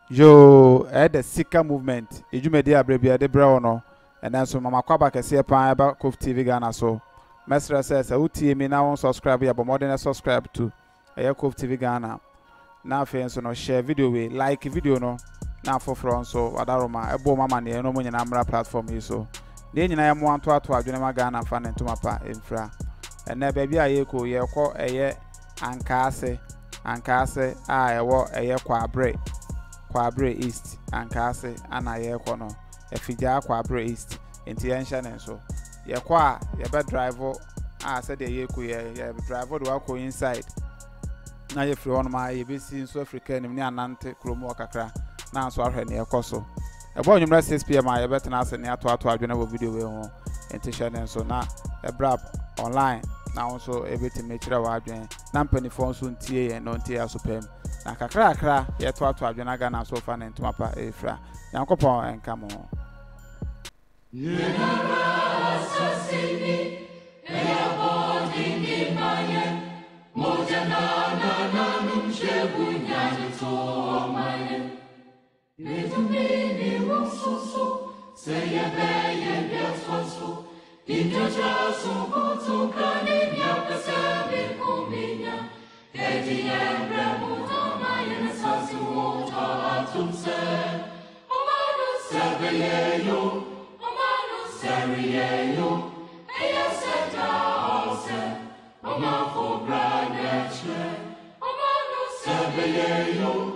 Yo, the Sika movement. You may dear baby, the brown, and then so Mama Kwaba can see a pan about Cove TV Ghana. So, Master says, I will me now subscribe here, but more than a subscribe to a Cove TV Ghana. Now, fans, no share video, like video, no. Now for front, so Adaroma, a bomb money, no money in Amra platform. So, then I am one to Adunama Ghana fan and to my pa infra. And now, baby, I echo, ye call a year and case, I walk a year Kwabre East and Case and I kono a fija Kwabre East into Yanshan and so ye kwa ye bed driver said the ye driver do go inside now you free on my ye be seen so African in Nante Chromo Kakra now so I near Coso a boy you 6 p.m. I better answer near to our video into Shannon so now a brab online now also able to make sure our Nampany phone soon TA and non TA superm. Na kakra ye to adwena Ghana so fa na ntomapa efra yankopon enkamo yenara asasini eyabodi maye mojana na numshebunya to maye yetumini mususu seyebe biasoso injaja so kani nyapasabe kuminya Ediya Sabeyeyo, Omano Sariyeyo, Eyaseta Ose, Omafo Braneche, Omano Sabeyeyo.